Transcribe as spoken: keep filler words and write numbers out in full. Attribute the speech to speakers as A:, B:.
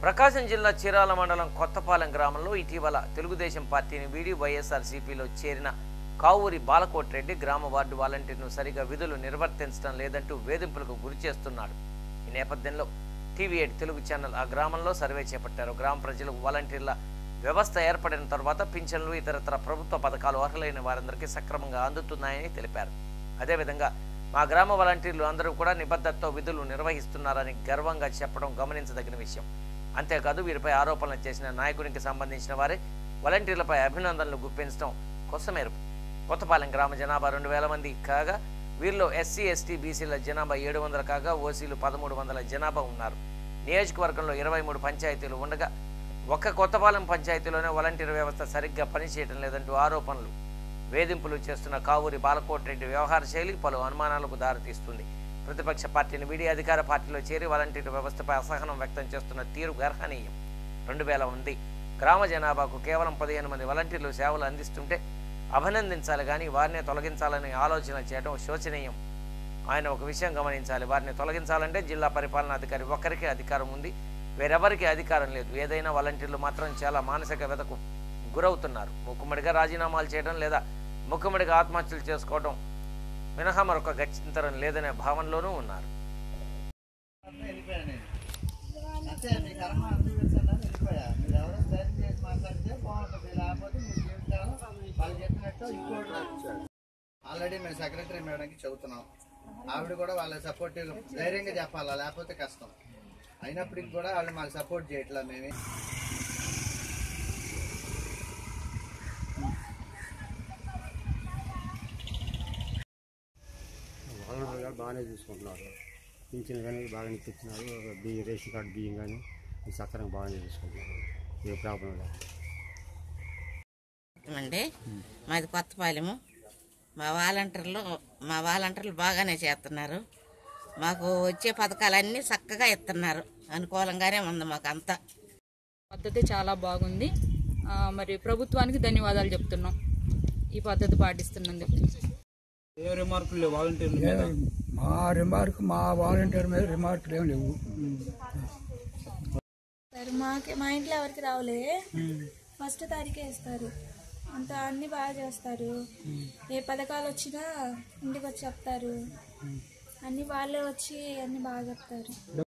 A: ప్రకాశం జిల్లా చీరాల మండలం కొత్తపాలెం గ్రామంలో ఇటీవల తెలుగుదేశం పార్టీని వీడి వైఎస్ఆర్సీపీలో చేరిన కావూరి బాలకోటిరెడ్డి గ్రామ వార్డు వాలంటీర్ను సరిగా విధులు నిర్వర్తించడం లేదంటూ వేధింపులకు గురి చేస్తున్నాడు. ఈ నేపథ్యంలో టీవీ ఎయిట్ తెలుగు ఛానల్ ఆ గ్రామంలో సర్వే చేపట్టారు. గ్రామ ప్రజలకు వాలంటీర్ల వ్యవస్థ ఏర్పడిన తర్వాత పింఛన్లు ఇతరత్ర ప్రభుత్వ పథకాలు అర్హులైన వారందరికీ సక్రమంగా అందుతున్నాయని తెలిపారు. అదేవిధంగా మా గ్రామ వాలంటీర్లు అందరూ కూడా నిబద్ధతతో విధులు నిర్వహిస్తున్నారని గర్వంగా చెప్పడం గమనించదగిన విషయం. అంతేకాదు వీరిపై ఆరోపణలు చేసిన నాయకునికి సంబంధించిన వారే వాలంటీర్లపై అభినందనలు గుప్పించడం కొసమేరుపు. కొత్తపాలెం గ్రామ జనాభా రెండు వేల మంది కాగా వీరిలో ఎస్సీ ఎస్టీ బీసీల జనాభా ఏడు వందల కాగా ఓసీలు పదమూడు వందల జనాభా ఉన్నారు. నియోజకవర్గంలో ఇరవై మూడు పంచాయతీలు ఉండగా ఒక్క కొత్తపాలెం పంచాయతీలోనే వాలంటీర్ వ్యవస్థ సరిగ్గా పనిచేయడం లేదంటూ ఆరోపణలు వేధింపులు చేస్తున్న కావూరి బాలకోటిరెడ్డి వ్యవహార శైలి పలు అనుమానాలకు దారితీస్తుంది. ప్రతిపక్ష పార్టీని వీడి అధికార పార్టీలో చేరి వాలంటీర్ వ్యవస్థపై అసహనం వ్యక్తం చేస్తున్న తీరు గర్హనీయం. రెండు వేల మంది గ్రామ జనాభాకు కేవలం పదిహేను మంది వాలంటీర్లు సేవలు అందిస్తుంటే అభినందించాలి కానీ వారిని తొలగించాలని ఆలోచన చేయడం శోచనీయం. ఆయన ఒక విషయం గమనించాలి, వారిని తొలగించాలంటే జిల్లా పరిపాలనాధికారి ఒక్కరికే అధికారం ఉంది, వేరెవరికి అధికారం లేదు. ఏదైనా వాలంటీర్లు మాత్రం చాలా మానసిక వ్యధకు గురవుతున్నారు. ముక్కుమ్మడిగా రాజీనామాలు చేయడం లేదా ముక్కుమ్మడిగా ఆత్మహత్యలు చేసుకోవడం మినహా మరొక గత్యంతరం లేదనే భావనలోనూ ఉన్నారు.
B: ఆల్రెడీ మేము సెక్రటరీ మేడంకి చెబుతున్నాం, ఆవిడ కూడా వాళ్ళ సపోర్టివ్ ధైర్యంగా చెప్పాలా, లేకపోతే కష్టం. అయినప్పటికి కూడా వాళ్ళు మాకు సపోర్ట్ చేయట్లా. మేము
C: వాలంటీర్ గారు బాగానే చూసుకుంటున్నారు. పింఛన్ కానీ బాగానే ఇప్పించినారు. బియ్యం రేషన్ కార్డు బియ్యం కానీ సక్రంగా బాగానే చూసుకుంటున్నారు. ఏ ప్రాబ్లం లేదు.
D: అండి మాది కొత్తపాలెము. మా వాలంటీర్లు మా వాలంటీర్లు బాగానే చేస్తున్నారు. మాకు వచ్చే పథకాలన్నీ చక్కగా ఇస్తున్నారు. అనుకూలంగానే ఉంది మాకు అంతా.
E: పద్ధతి చాలా బాగుంది. మరి ప్రభుత్వానికి ధన్యవాదాలు చెప్తున్నాం ఈ పద్ధతి పాటిస్తున్నందుకు.
F: ఏ రిమార్కులు లేవు వాలంటీర్లు మీద?
G: మా రిమార్క్ మా వాలంటీర్ మీద రిమార్కులు ఏం లేవు.
H: మాకి మా ఇంట్లో ఎవరికి రావులే, ఫస్ట్ తారీఖే ఇస్తారు. అంత అన్ని బాగా చేస్తారు. ఏ పథకాలు వచ్చినా ఇంటికి వచ్చి చెప్తారు. అన్ని వాళ్ళే వచ్చి అన్ని బాగా చెప్తారు.